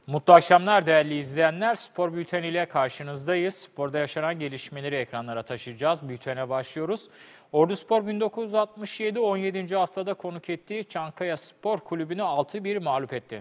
Mutlu akşamlar değerli izleyenler. Spor Bülteni ile karşınızdayız. Sporda yaşanan gelişmeleri ekranlara taşıyacağız. Bültene başlıyoruz. Orduspor 1967 17. haftada konuk ettiği Çankaya Spor Kulübü'nü 6-1 mağlup etti.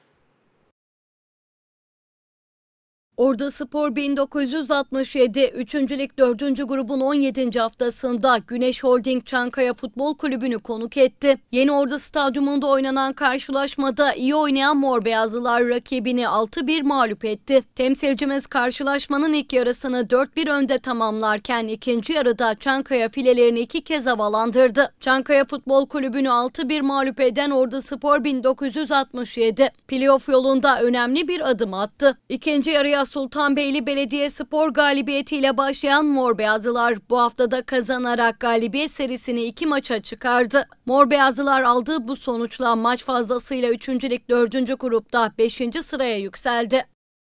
Orduspor 1967 3. Lig 4. grubun 17. haftasında Güneş Holding Çankaya Futbol Kulübü'nü konuk etti. Yeniordu Stadyumunda oynanan karşılaşmada iyi oynayan Mor Beyazlılar rakibini 6-1 mağlup etti. Temsilcimiz karşılaşmanın ilk yarısını 4-1 önde tamamlarken ikinci yarıda Çankaya filelerini 2 kez havalandırdı. Çankaya Futbol Kulübü'nü 6-1 mağlup eden Orduspor 1967 playoff yolunda önemli bir adım attı. İkinci yarıya Sultanbeyli Belediyespor galibiyetiyle başlayan Mor Beyazlılar bu haftada kazanarak galibiyet serisini 2 maça çıkardı. Mor Beyazlılar aldığı bu sonuçla maç fazlasıyla 3. Lig 4. grupta 5. sıraya yükseldi.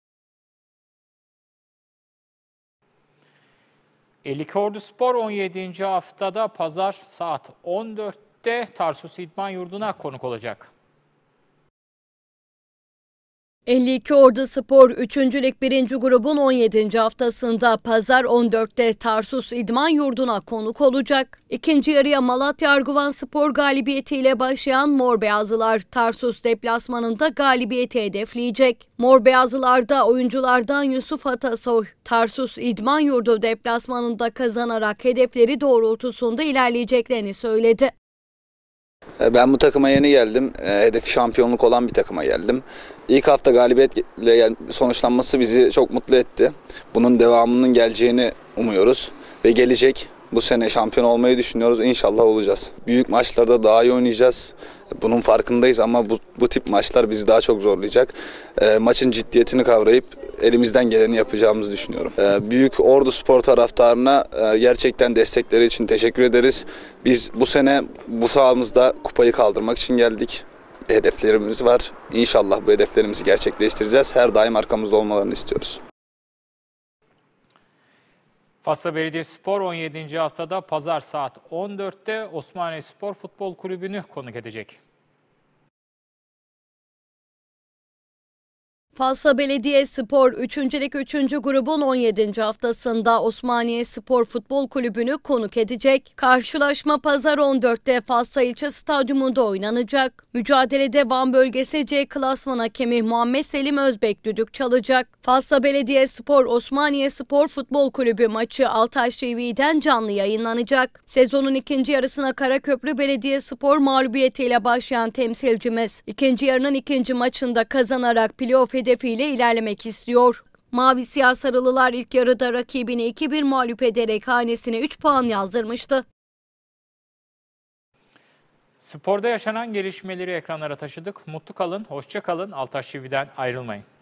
52 Orduspor 17. haftada pazar saat 14'te Tarsus İdman Yurdu'na konuk olacak. 52 Orduspor 3. Lig 1. grubun 17. haftasında pazar 14'te Tarsus İdman Yurdu'na konuk olacak. İkinci yarıya Malatya Arguvanspor galibiyetiyle başlayan Mor Beyazlılar Tarsus deplasmanında galibiyeti hedefleyecek. Mor Beyazlılar'da oyunculardan Yusuf Atasoy, Tarsus İdman Yurdu deplasmanında kazanarak hedefleri doğrultusunda ilerleyeceklerini söyledi. Ben bu takıma yeni geldim. Hedefi şampiyonluk olan bir takıma geldim. İlk hafta galibiyetle sonuçlanması bizi çok mutlu etti. Bunun devamının geleceğini umuyoruz ve gelecek. Bu sene şampiyon olmayı düşünüyoruz. İnşallah olacağız. Büyük maçlarda daha iyi oynayacağız. Bunun farkındayız ama bu tip maçlar bizi daha çok zorlayacak. Maçın ciddiyetini kavrayıp elimizden geleni yapacağımızı düşünüyorum. Büyük Orduspor taraftarına gerçekten destekleri için teşekkür ederiz. Biz bu sene bu sahamızda kupayı kaldırmak için geldik. Hedeflerimiz var. İnşallah bu hedeflerimizi gerçekleştireceğiz. Her daim arkamızda olmalarını istiyoruz. Fatsa Belediyespor 17. haftada pazar saat 14'te Osmaniye Futbol Kulübü'nü konuk edecek. Fatsa Belediyespor 3. Lig 3. grubun 17. haftasında Osmaniye Futbol Kulübü'nü konuk edecek. Karşılaşma pazar 14'te Fatsa İlçe Stadyumunda oynanacak. Mücadelede Van Bölgesi C Klasman hakemi Muhammed Selim Özbek düdük çalacak. Fatsa Belediyespor Osmaniye Futbol Kulübü maçı Altaş TV'den canlı yayınlanacak. Sezonun ikinci yarısına Karaköprü Belediyespor mağlubiyetiyle başlayan temsilcimiz ikinci yarının ikinci maçında kazanarak playoff hedefiyle ilerlemek istiyor. Mavi Siyah Sarılılar ilk yarıda rakibini 2-1 mağlup ederek hanesine 3 puan yazdırmıştı. Sporda yaşanan gelişmeleri ekranlara taşıdık. Mutlu kalın, hoşça kalın. Altaş TV'den ayrılmayın.